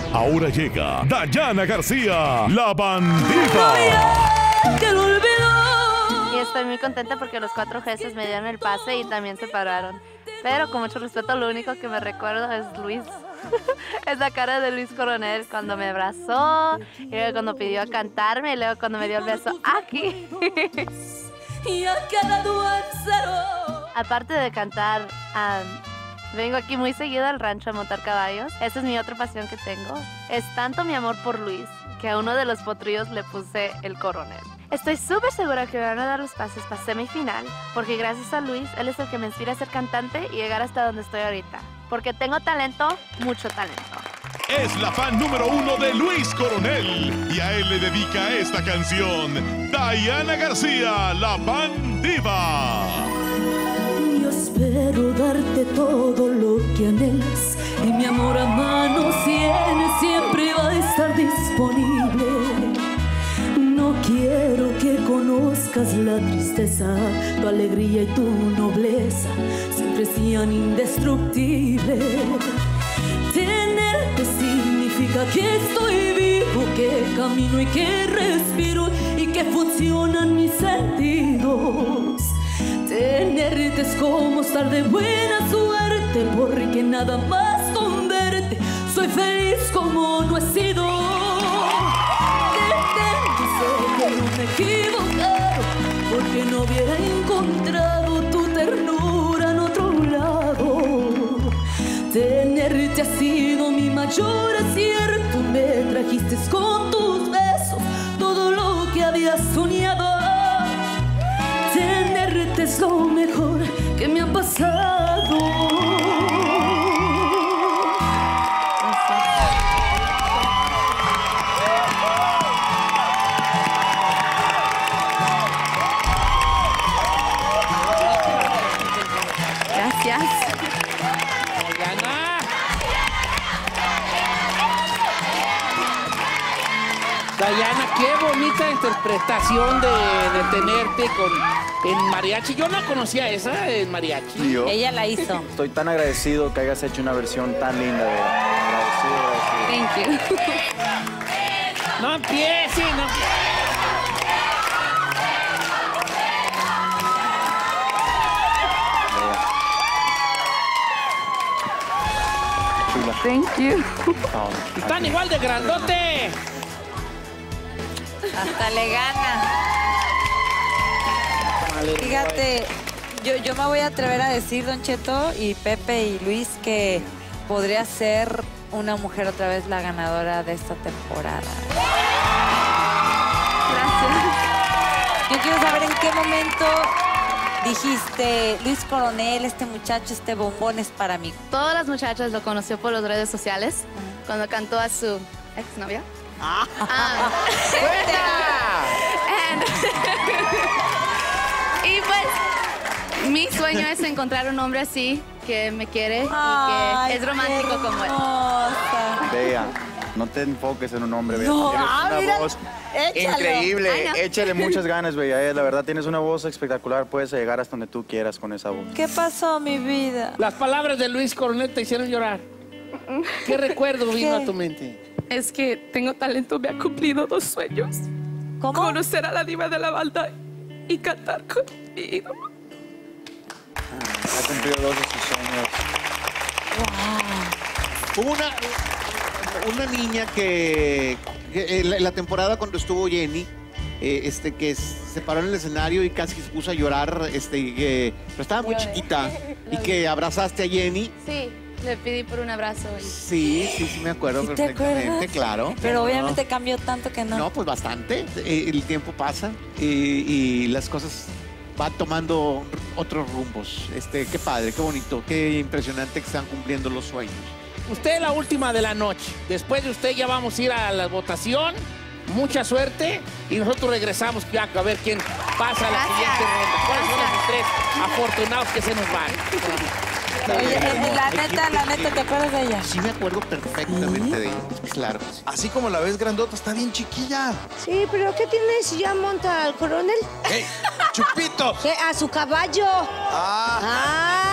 Ahora llega Dayana García, la bandida. Que lo olvidó. Y estoy muy contenta porque los 4 jefes me dieron el pase y también se pararon. Pero con mucho respeto, lo único que me recuerdo es Luis. Es la cara de Luis Coronel cuando me abrazó, y luego cuando pidió cantarme, y luego cuando me dio el beso aquí. Y ha quedado en cero. Aparte de cantar, vengo aquí muy seguido al rancho a montar caballos. Esa es mi otra pasión que tengo. Es tanto mi amor por Luis que a uno de los potrillos le puse el Coronel. Estoy súper segura que me van a dar los pases para semifinal, porque gracias a Luis, él es el que me inspira a ser cantante y llegar hasta donde estoy ahorita. Porque tengo talento, mucho talento. Es la fan número 1 de Luis Coronel y a él le dedica esta canción Dayana García, la bandida. Yo espero darte todo lo que anhelas y mi amor a manos siempre va a estar disponible. No quiero que conozcas la tristeza, tu alegría y tu nobleza siempre sean indestructibles. Tenerte significa que estoy vivo, que camino y que respiro y que funcionan mis sentidos. Tenerte es como estar de buena suerte, porque nada más con verte soy feliz como no he sido. Que no me he equivocado, porque no hubiera encontrado tu ternura en otro lado. Tenerte ha sido mi mayor acierto, me trajiste con tus besos todo lo que había soñado. Tenerte es lo mejor que me ha pasado. Gracias. Dayana. Dayana, qué bonita interpretación de tenerte en mariachi. Yo no conocía esa en mariachi. ¿Y yo? Ella la hizo. Estoy tan agradecido que hayas hecho una versión tan linda de agradecido. Thank you. No empiece, no. Chula. Thank you. Están igual de grandote. Hasta le gana. Fíjate, yo me voy a atrever a decir, Don Cheto y Pepe y Luis, que podría ser una mujer otra vez la ganadora de esta temporada. Gracias. Yo quiero saber en qué momento dijiste, Luis Coronel, este muchacho, este bombón es para mí. Todas las muchachas lo conoció por las redes sociales cuando cantó a su exnovia. Y pues mi sueño es encontrar un hombre así que me quiere y que es romántico como él. Bea, no te enfoques en un hombre, Bea. No, Tienes una mira, voz échalo. increíble. Ay, no. Échale muchas ganas, Bea. La verdad, tienes una voz espectacular. Puedes llegar hasta donde tú quieras con esa voz. ¿Qué pasó, mi vida? Las palabras de Luis Coronel te hicieron llorar. ¿Qué recuerdo vino ¿Qué? a tu mente? Es que tengo talento, me ha cumplido 2 sueños. ¿Cómo? Conocer a la diva de la banda y cantar conmigo. Ha cumplido 2 de sus sueños. Hubo una niña que en la temporada cuando estuvo Jenny, que se paró en el escenario y casi se puso a llorar, pero estaba muy chiquita, y que abrazaste a Jenny. Sí, le pedí por un abrazo. Sí, me acuerdo ¿Sí te perfectamente, acuerdas? claro. Pero No. obviamente cambió tanto que no. No, pues bastante. El tiempo pasa y las cosas van tomando otros rumbos. Qué padre, qué bonito, qué impresionante que están cumpliendo los sueños. Usted es la última de la noche. Después de usted ya vamos a ir a la votación. Mucha suerte y nosotros regresamos ya a ver quién pasa a la siguiente ronda. ¿Cuáles son los 3 afortunados que se nos van? Oye, la neta, ¿te acuerdas de ella? Sí, me acuerdo perfectamente de ella. Claro. Así como la ves grandota, está bien chiquilla. Sí, pero ¿qué tiene si ya monta al coronel? ¡Ey! ¡Chupito! ¿Qué? A su caballo. Ah.